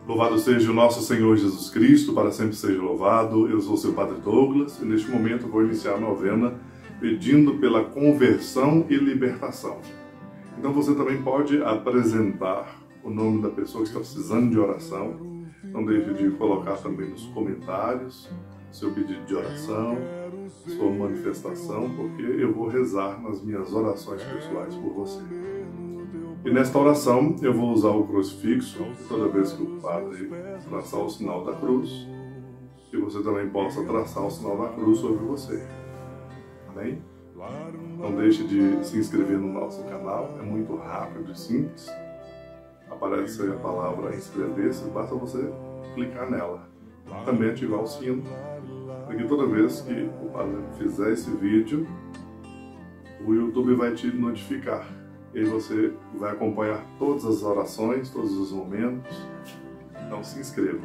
Louvado seja o nosso Senhor Jesus Cristo, para sempre seja louvado. Eu sou seu Padre Douglas e neste momento vou iniciar a novena pedindo pela conversão e libertação. Então você também pode apresentar o nome da pessoa que está precisando de oração. Não deixe de colocar também nos comentários seu pedido de oração, sua manifestação, porque eu vou rezar nas minhas orações pessoais por você. E nesta oração eu vou usar o crucifixo toda vez que o padre traçar o sinal da cruz, que você também possa traçar o sinal da cruz sobre você. Amém? Não deixe de se inscrever no nosso canal, é muito rápido e simples. Aparece aí a palavra inscrever-se, basta você clicar nela. Também ativar o sino, porque toda vez que o padre fizer esse vídeo, o YouTube vai te notificar. E aí você vai acompanhar todas as orações, todos os momentos. Então se inscreva.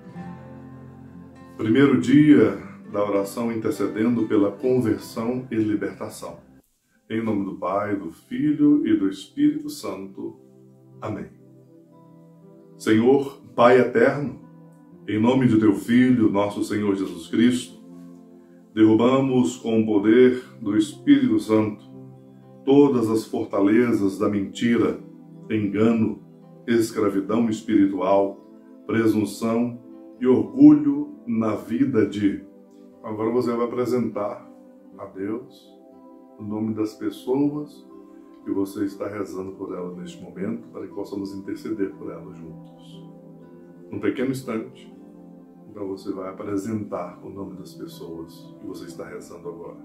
Primeiro dia da oração intercedendo pela conversão e libertação. Em nome do Pai, do Filho e do Espírito Santo. Amém. Senhor, Pai eterno, em nome de teu Filho, nosso Senhor Jesus Cristo, derrubamos com o poder do Espírito Santo todas as fortalezas da mentira, engano, escravidão espiritual, presunção e orgulho na vida de... Agora você vai apresentar a Deus o nome das pessoas que você está rezando por elas neste momento, para que possamos interceder por elas juntos. Num pequeno instante, então você vai apresentar o nome das pessoas que você está rezando agora.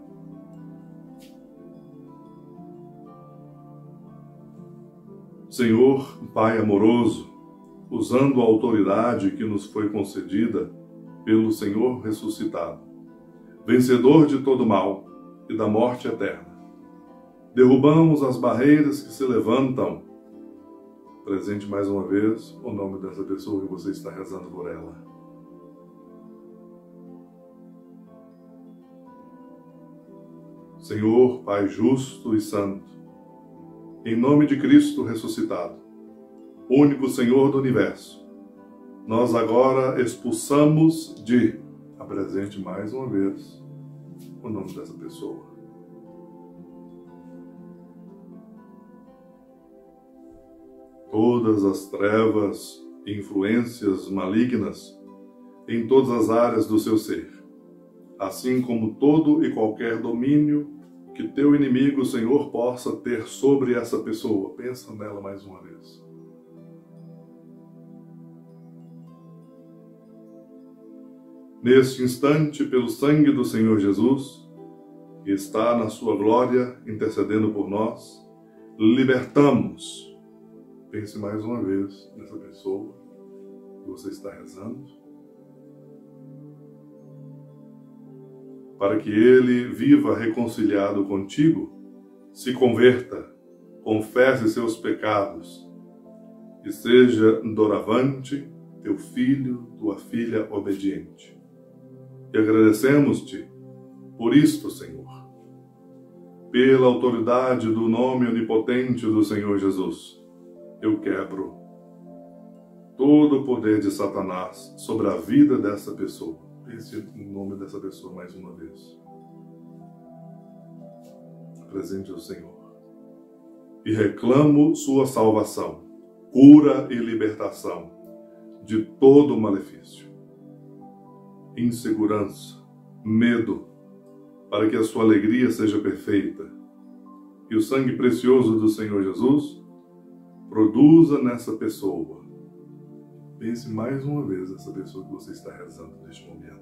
Senhor, Pai amoroso, usando a autoridade que nos foi concedida pelo Senhor ressuscitado, vencedor de todo mal e da morte eterna, derrubamos as barreiras que se levantam. Presente mais uma vez o nome dessa pessoa que você está rezando por ela. Senhor, Pai justo e santo, em nome de Cristo ressuscitado, único Senhor do Universo, nós agora expulsamos de... Apresente mais uma vez o nome dessa pessoa. Todas as trevas e influências malignas em todas as áreas do seu ser, assim como todo e qualquer domínio que teu inimigo, Senhor, possa ter sobre essa pessoa. Pensa nela mais uma vez. Neste instante, pelo sangue do Senhor Jesus, que está na sua glória, intercedendo por nós, libertamos. Pense mais uma vez nessa pessoa que você está rezando, para que ele viva reconciliado contigo, se converta, confesse seus pecados e seja doravante teu filho, tua filha obediente. E agradecemos-te por isto, Senhor, pela autoridade do nome onipotente do Senhor Jesus. Eu quebro todo o poder de Satanás sobre a vida dessa pessoa. Pense no nome dessa pessoa mais uma vez. Apresente ao Senhor. E reclamo sua salvação, cura e libertação de todo o malefício, insegurança, medo, para que a sua alegria seja perfeita. E o sangue precioso do Senhor Jesus produza nessa pessoa. Pense mais uma vez nessa pessoa que você está rezando neste momento.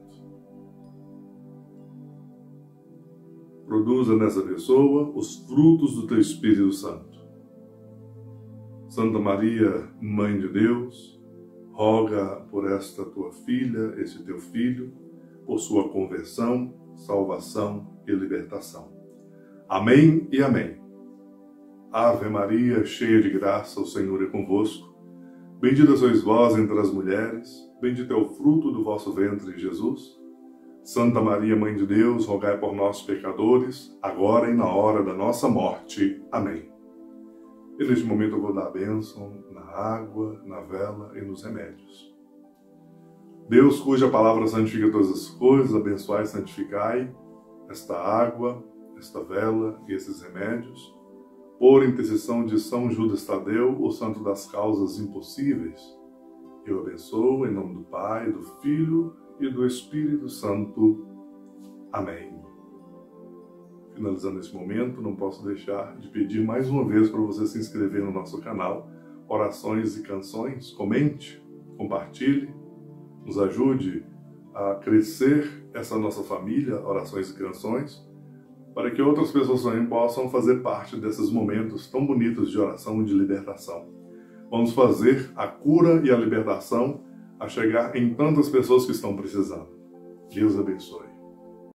Produza nessa pessoa os frutos do teu Espírito Santo. Santa Maria, Mãe de Deus, roga por esta tua filha, este teu filho, por sua conversão, salvação e libertação. Amém e amém. Ave Maria, cheia de graça, o Senhor é convosco. Bendita sois vós entre as mulheres, bendito é o fruto do vosso ventre, Jesus. Santa Maria, Mãe de Deus, rogai por nós, pecadores, agora e na hora da nossa morte. Amém. E neste momento eu vou dar a bênção na água, na vela e nos remédios. Deus, cuja palavra santifica todas as coisas, abençoai e santificai esta água, esta vela e esses remédios, por intercessão de São Judas Tadeu, o santo das causas impossíveis. Eu abençoo em nome do Pai, do Filho e do Espírito Santo. Amém. Finalizando esse momento, não posso deixar de pedir mais uma vez para você se inscrever no nosso canal Orações e Canções. Comente, compartilhe, nos ajude a crescer essa nossa família, Orações e Canções, para que outras pessoas também possam fazer parte desses momentos tão bonitos de oração e de libertação. Vamos fazer a cura e a libertação a chegar em tantas pessoas que estão precisando. Deus abençoe.